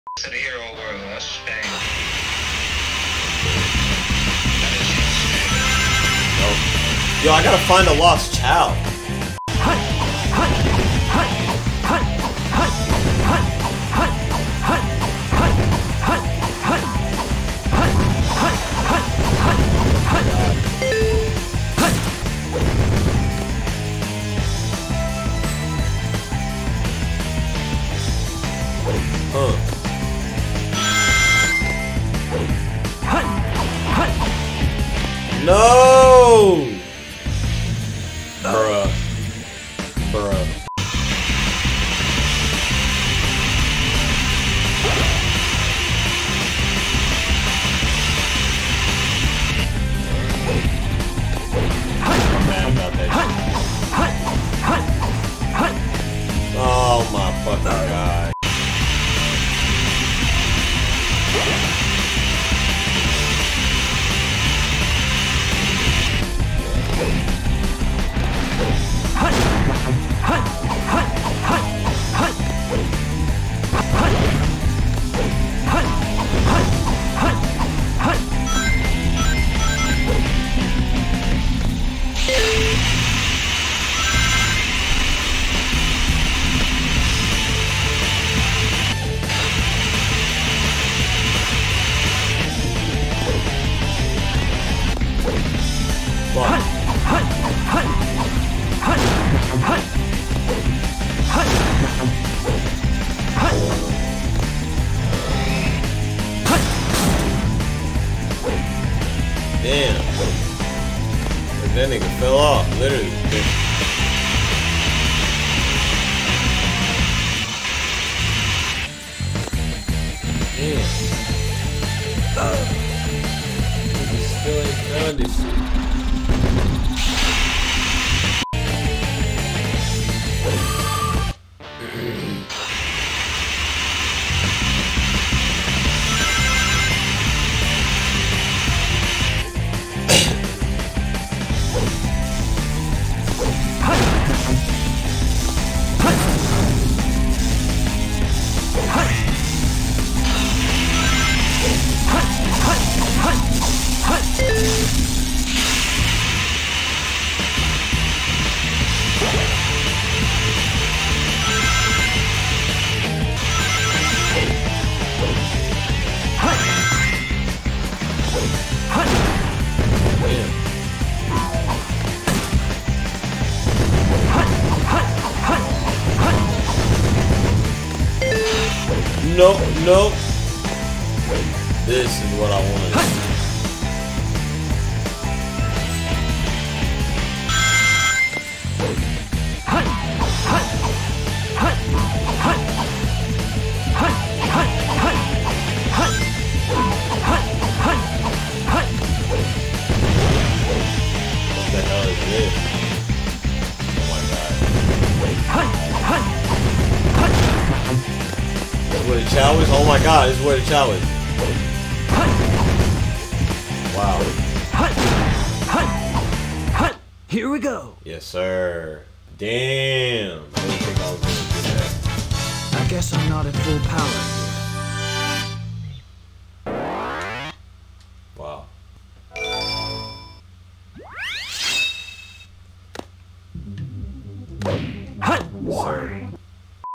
To the hero world, that's a shame. Yo, I gotta find a lost chao. No! Bruh. Bruh. I'm mad about that shit. Oh my fucking god. Damn. That nigga fell off, literally. Damn. Nigga still ain't found this shit. Nope, nope. This is what I wanted. What the hell is this? Oh my god. This is where the chao is? Oh my god, this is where the chao is. Wow. Here we go. Yes, sir. Damn. I didn't think I was gonna do that. I guess I'm not at full power.